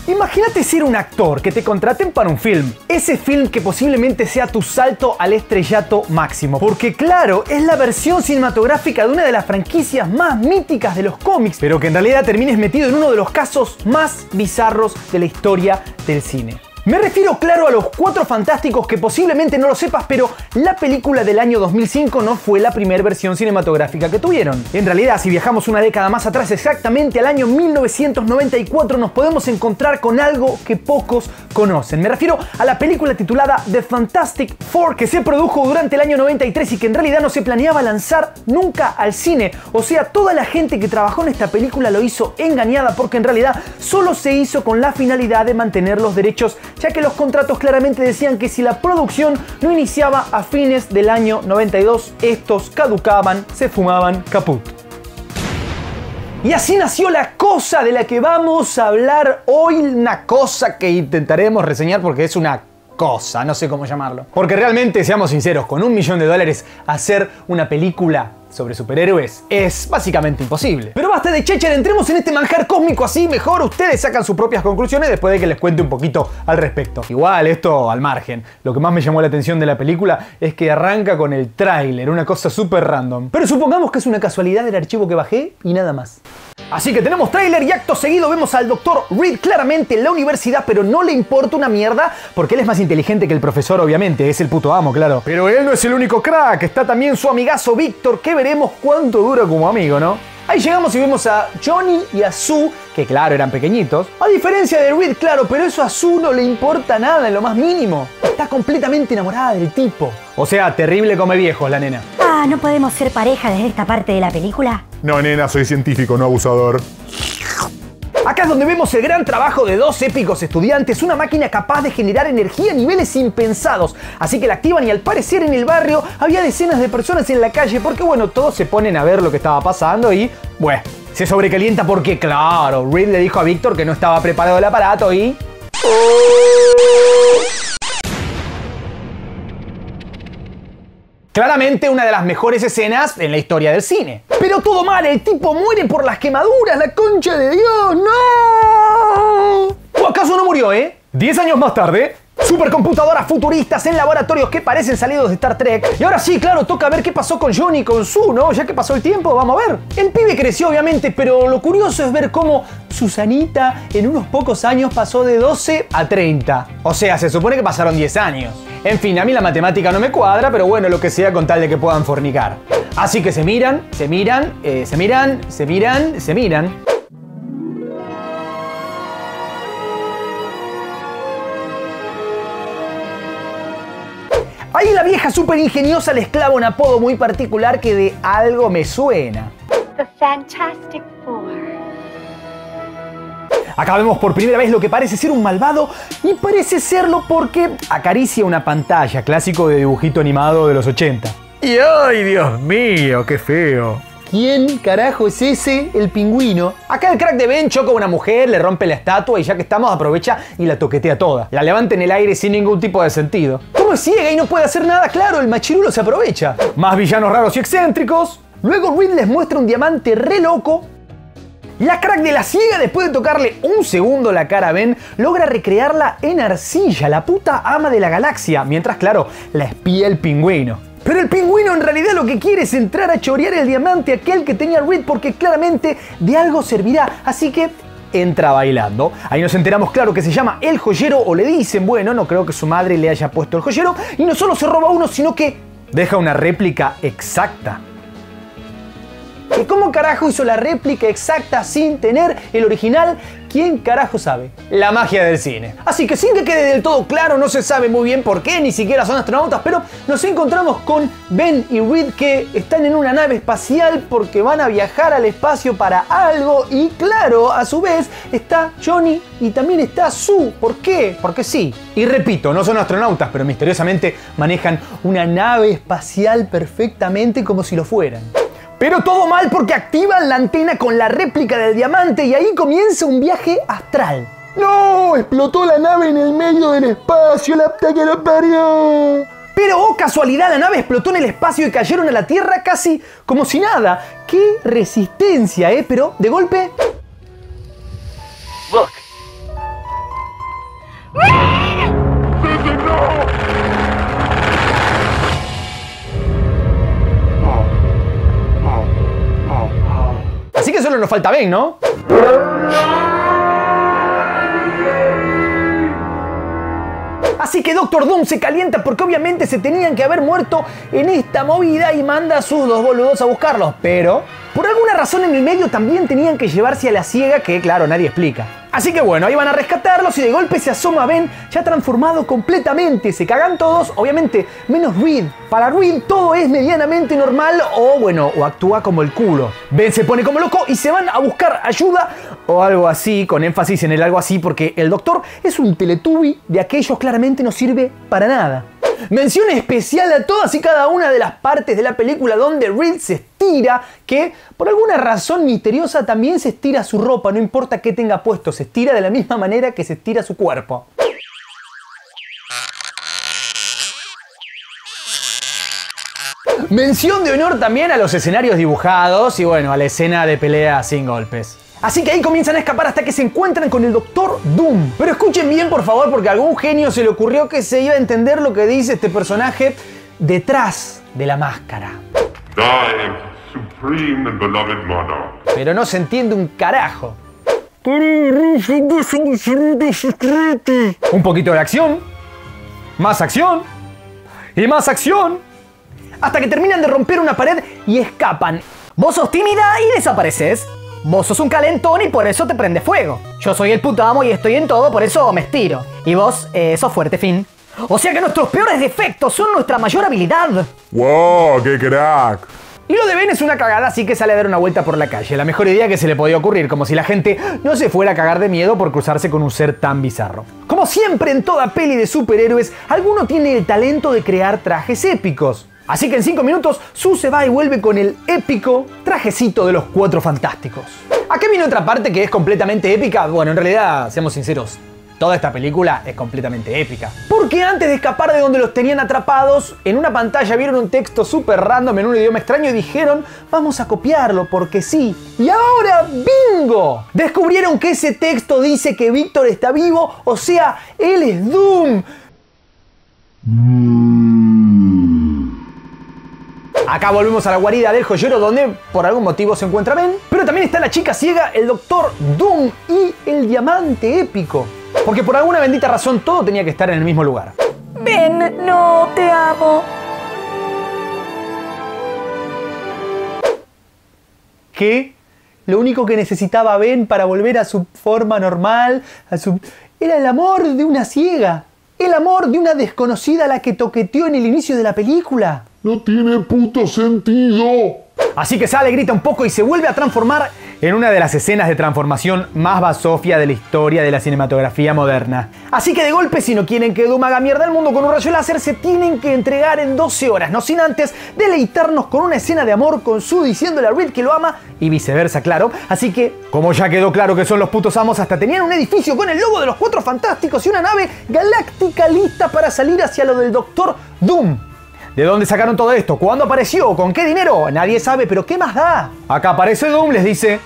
Imagínate ser un actor, que te contraten para un film. Ese film que posiblemente sea tu salto al estrellato máximo. Porque claro, es la versión cinematográfica de una de las franquicias más míticas de los cómics, pero que en realidad termines metido en uno de los casos más bizarros de la historia del cine. Me refiero, claro, a los Cuatro Fantásticos, que posiblemente no lo sepas, pero la película del año 2005 no fue la primera versión cinematográfica que tuvieron. En realidad, si viajamos una década más atrás, exactamente al año 1994, nos podemos encontrar con algo que pocos conocen. Me refiero a la película titulada The Fantastic Four, que se produjo durante el año 93 y que en realidad no se planeaba lanzar nunca al cine. O sea, toda la gente que trabajó en esta película lo hizo engañada, porque en realidad solo se hizo con la finalidad de mantener los derechos, ya que los contratos claramente decían que si la producción no iniciaba a fines del año 92, estos caducaban, se fumaban caput. Y así nació la cosa de la que vamos a hablar hoy, una cosa que intentaremos reseñar porque es una cosa, no sé cómo llamarlo. Porque realmente, seamos sinceros, con $1 millón hacer una película sobre superhéroes es básicamente imposible. Pero basta de cháchara, entremos en este manjar cósmico, así mejor ustedes sacan sus propias conclusiones después de que les cuente un poquito al respecto. Igual, esto al margen. Lo que más me llamó la atención de la película es que arranca con el tráiler, una cosa súper random. Pero supongamos que es una casualidad del archivo que bajé y nada más. Así que tenemos tráiler y acto seguido vemos al Dr. Reed claramente en la universidad, pero no le importa una mierda porque él es más inteligente que el profesor, obviamente, es el puto amo, claro. Pero él no es el único crack, está también su amigazo Víctor, que veremos cuánto dura como amigo, ¿no? Ahí llegamos y vemos a Johnny y a Sue, que claro, eran pequeñitos. A diferencia de Reed, claro, pero eso a Sue no le importa nada en lo más mínimo. Está completamente enamorada del tipo. O sea, terrible come viejos la nena. Ah, ¿no podemos ser pareja desde esta parte de la película? No, nena, soy científico, no abusador. Acá es donde vemos el gran trabajo de dos épicos estudiantes, una máquina capaz de generar energía a niveles impensados. Así que la activan y al parecer en el barrio había decenas de personas en la calle porque bueno, todos se ponen a ver lo que estaba pasando y bueno, se sobrecalienta porque claro, Reed le dijo a Víctor que no estaba preparado el aparato y... Claramente una de las mejores escenas en la historia del cine. Pero todo mal, el tipo muere por las quemaduras, la concha de Dios, ¡no! ¿O acaso no murió, 10 años más tarde, supercomputadoras futuristas en laboratorios que parecen salidos de Star Trek. Y ahora sí, claro, toca ver qué pasó con Johnny y con Sue, ¿no? Ya que pasó el tiempo, vamos a ver. El pibe creció, obviamente, pero lo curioso es ver cómo Susanita en unos pocos años pasó de 12 a 30. O sea, se supone que pasaron 10 años. En fin, a mí la matemática no me cuadra, pero bueno, lo que sea con tal de que puedan fornicar. Así que se miran, se miran, se miran, se miran, se miran. Ahí la vieja súper ingeniosa les clava un apodo muy particular que de algo me suena. The Fantastic Four. Acá vemos por primera vez lo que parece ser un malvado y parece serlo porque acaricia una pantalla, clásico de dibujito animado de los 80. Y ¡ay, Dios mío, qué feo! ¿Quién carajo es ese? El pingüino. Acá el crack de Ben choca a una mujer, le rompe la estatua y ya que estamos aprovecha y la toquetea toda. La levanta en el aire sin ningún tipo de sentido. ¿Cómo es ciega y no puede hacer nada? Claro, el machirulo se aprovecha. Más villanos raros y excéntricos. Luego Reed les muestra un diamante re loco. La crack de la ciega, después de tocarle un segundo la cara a Ben, logra recrearla en arcilla, la puta ama de la galaxia, mientras, claro, la espía el pingüino. Pero el pingüino en realidad lo que quiere es entrar a chorear el diamante aquel que tenía Reed porque claramente de algo servirá, así que entra bailando. Ahí nos enteramos, claro, que se llama el joyero, o le dicen, bueno, no creo que su madre le haya puesto el joyero, y no solo se roba uno, sino que deja una réplica exacta. ¿Y cómo carajo hizo la réplica exacta sin tener el original? ¿Quién carajo sabe? La magia del cine. Así que sin que quede del todo claro, no se sabe muy bien por qué, ni siquiera son astronautas, pero nos encontramos con Ben y Reed que están en una nave espacial porque van a viajar al espacio para algo y claro, a su vez está Johnny y también está Sue. ¿Por qué? Porque sí. Y repito, no son astronautas, pero misteriosamente manejan una nave espacial perfectamente como si lo fueran. Pero todo mal porque activan la antena con la réplica del diamante y ahí comienza un viaje astral. ¡No! ¡Explotó la nave en el medio del espacio! ¡La puta que lo parió! Pero, oh casualidad, la nave explotó en el espacio y cayeron a la Tierra casi como si nada. ¡Qué resistencia, Pero de golpe... Look, nos falta Ben, ¿no? Así que Doctor Doom se calienta porque obviamente se tenían que haber muerto en esta movida y manda a sus dos boludos a buscarlos, pero por alguna razón en el medio también tenían que llevarse a la ciega que, claro, nadie explica. Así que bueno, ahí van a rescatarlos y de golpe se asoma Ben ya transformado completamente. Se cagan todos, obviamente, menos Reed. Para Reed todo es medianamente normal o actúa como el culo. Ben se pone como loco y se van a buscar ayuda o algo así, con énfasis en el algo así, porque el doctor es un Teletubby de aquellos claramente no sirve para nada. Mención especial a todas y cada una de las partes de la película donde Reed se estira, que por alguna razón misteriosa también se estira su ropa, no importa qué tenga puesto, se estira de la misma manera que se estira su cuerpo. Mención de honor también a los escenarios dibujados y bueno, a la escena de pelea sin golpes. Así que ahí comienzan a escapar hasta que se encuentran con el Doctor Doom. Pero escuchen bien por favor, porque a algún genio se le ocurrió que se iba a entender lo que dice este personaje detrás de la máscara. Die, supreme and beloved monarch. Pero no se entiende un carajo. Un poquito de acción, más acción y más acción, hasta que terminan de romper una pared y escapan. Vos sos tímida y desapareces. Vos sos un calentón y por eso te prende fuego. Yo soy el puto amo y estoy en todo, por eso me estiro. Y vos sos fuerte, Finn. O sea que nuestros peores defectos son nuestra mayor habilidad. ¡Wow! ¡Qué crack! Y lo de Ben es una cagada, así que sale a dar una vuelta por la calle. La mejor idea que se le podía ocurrir, como si la gente no se fuera a cagar de miedo por cruzarse con un ser tan bizarro. Como siempre en toda peli de superhéroes, alguno tiene el talento de crear trajes épicos. Así que en 5 minutos, Sue se va y vuelve con el épico trajecito de los Cuatro Fantásticos. Acá viene otra parte que es completamente épica. Bueno, en realidad, seamos sinceros, toda esta película es completamente épica. Porque antes de escapar de donde los tenían atrapados, en una pantalla vieron un texto súper random en un idioma extraño y dijeron, vamos a copiarlo porque sí. Y ahora, ¡bingo! Descubrieron que ese texto dice que Víctor está vivo, o sea, él es Doom. Acá volvemos a la guarida del joyero donde por algún motivo se encuentra Ben. Pero también está la chica ciega, el Doctor Doom y el diamante épico. Porque por alguna bendita razón todo tenía que estar en el mismo lugar. Ben, no, te amo. ¿Qué? Lo único que necesitaba Ben para volver a su forma normal, era el amor de una ciega. El amor de una desconocida a la que toqueteó en el inicio de la película. ¡No tiene puto sentido! Así que sale, grita un poco y se vuelve a transformar en una de las escenas de transformación más basofia de la historia de la cinematografía moderna. Así que de golpe, si no quieren que Doom haga mierda al mundo con un rayo láser, se tienen que entregar en 12 horas, no sin antes deleitarnos con una escena de amor con Sue diciéndole a Reed que lo ama y viceversa, claro. Así que, como ya quedó claro que son los putos amos, hasta tenían un edificio con el logo de los Cuatro Fantásticos y una nave galáctica lista para salir hacia lo del Doctor Doom. ¿De dónde sacaron todo esto? ¿Cuándo apareció? ¿Con qué dinero? Nadie sabe, pero ¿qué más da? Acá aparece Doom, les dice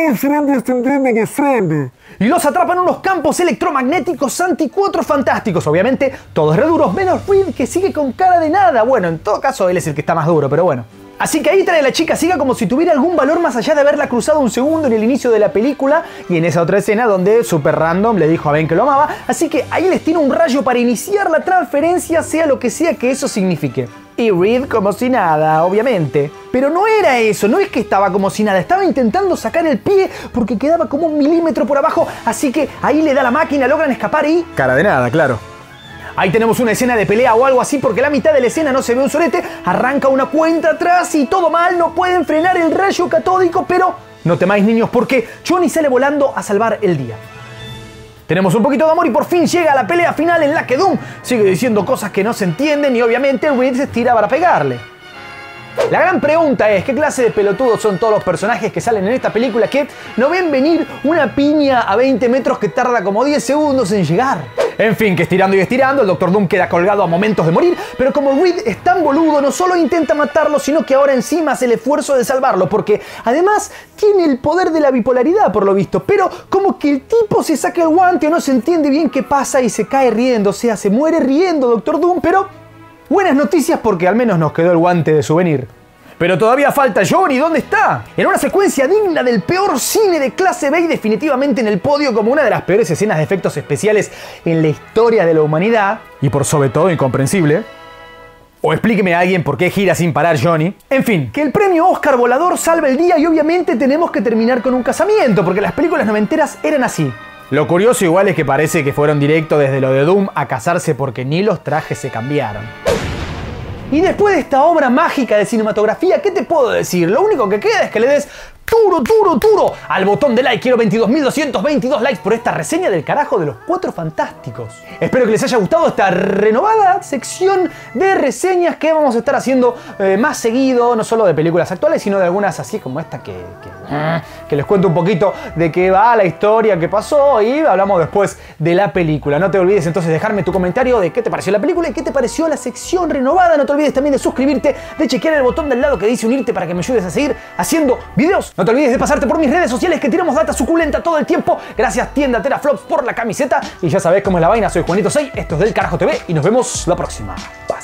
y los atrapan en unos campos electromagnéticos anti-Cuatro Fantásticos. Obviamente, todos re duros, menos Reed, que sigue con cara de nada. Bueno, en todo caso, él es el que está más duro, pero bueno. Así que ahí trae a la chica ciega como si tuviera algún valor más allá de haberla cruzado un segundo en el inicio de la película y en esa otra escena donde super random le dijo a Ben que lo amaba. Así que ahí les tira un rayo para iniciar la transferencia, sea lo que sea que eso signifique. Y Reed como si nada, obviamente. Pero no era eso, no es que estaba como si nada, estaba intentando sacar el pie porque quedaba como 1 milímetro por abajo, así que ahí le da la máquina, logran escapar y... cara de nada, claro. Ahí tenemos una escena de pelea o algo así porque la mitad de la escena no se ve un sorete, arranca una cuenta atrás y todo mal, no pueden frenar el rayo catódico, pero no temáis niños porque Johnny sale volando a salvar el día. Tenemos un poquito de amor y por fin llega la pelea final en la que Doom sigue diciendo cosas que no se entienden y obviamente Reed se estira para pegarle. La gran pregunta es, ¿qué clase de pelotudos son todos los personajes que salen en esta película que no ven venir una piña a 20 metros que tarda como 10 segundos en llegar? En fin, que estirando y estirando, el Doctor Doom queda colgado a momentos de morir, pero como Reed es tan boludo, no solo intenta matarlo, sino que ahora encima hace el esfuerzo de salvarlo, porque además tiene el poder de la bipolaridad por lo visto, pero como que el tipo se saca el guante o no se entiende bien qué pasa y se cae riendo, o sea, se muere riendo Doctor Doom, pero... buenas noticias porque al menos nos quedó el guante de souvenir. Pero todavía falta Johnny, ¿dónde está? En una secuencia digna del peor cine de clase B y definitivamente en el podio como una de las peores escenas de efectos especiales en la historia de la humanidad, y por sobre todo incomprensible. O explíqueme a alguien por qué gira sin parar Johnny. En fin, que el premio Oscar volador salve el día y obviamente tenemos que terminar con un casamiento, porque las películas noventeras eran así. Lo curioso igual es que parece que fueron directo desde lo de Doom a casarse porque ni los trajes se cambiaron. Y después de esta obra mágica de cinematografía, ¿qué te puedo decir? Lo único que queda es que le des duro al botón de like. Quiero 22.222 likes por esta reseña del carajo de los Cuatro Fantásticos. Espero que les haya gustado esta renovada sección de reseñas que vamos a estar haciendo más seguido, no solo de películas actuales, sino de algunas así como esta que les cuento un poquito de qué va la historia, qué pasó y hablamos después de la película. No te olvides entonces dejarme tu comentario de qué te pareció la película y qué te pareció la sección renovada. No te olvides también de suscribirte, de chequear el botón del lado que dice unirte para que me ayudes a seguir haciendo videos. No te olvides de pasarte por mis redes sociales que tiramos data suculenta todo el tiempo. Gracias tienda Teraflops por la camiseta. Y ya sabés cómo es la vaina, soy Juanito 6, esto es Del Carajo TV y nos vemos la próxima. Bye.